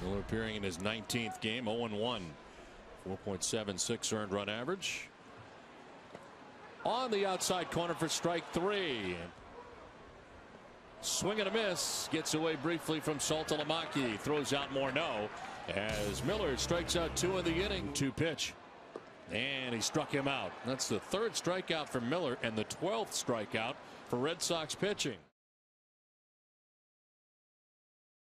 Miller appearing in his 19th game, 0-1. 4.76 earned run average. On the outside corner for strike 3. Swing and a miss. Gets away briefly from Saltalamacchi. Throws out Morneau as Miller strikes out 2 in the inning. 2 pitch. And he struck him out. That's the 3rd strikeout for Miller and the 12th strikeout for Red Sox pitching.